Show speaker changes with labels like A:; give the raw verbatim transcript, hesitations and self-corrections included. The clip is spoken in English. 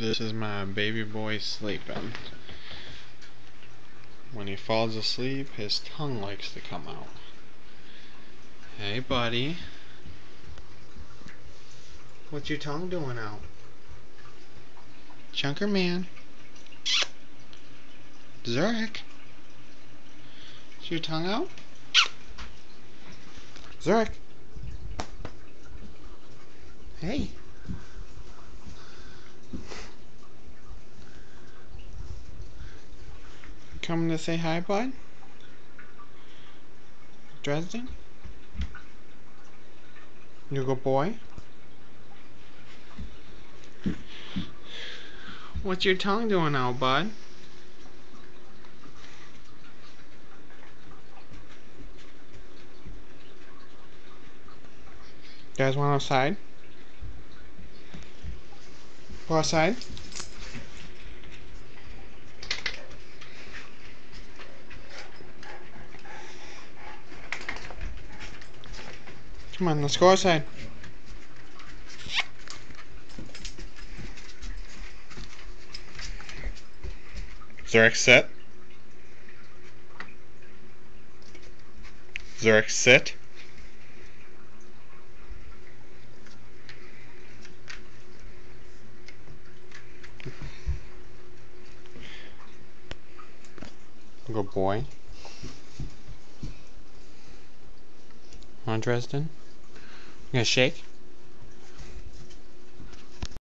A: This is my baby boy sleeping. When he falls asleep, his tongue likes to come out. Hey, buddy. What's your tongue doing out? Chunker man. Zurich. Is your tongue out? Zurich. Hey. Coming to say hi, bud? Dresden? You good boy? What's your tongue doing out, bud? You guys want outside? Go outside? Come on, let's go outside. Zurich, sit. Zurich, sit. Good boy. On Dresden. You gonna shake?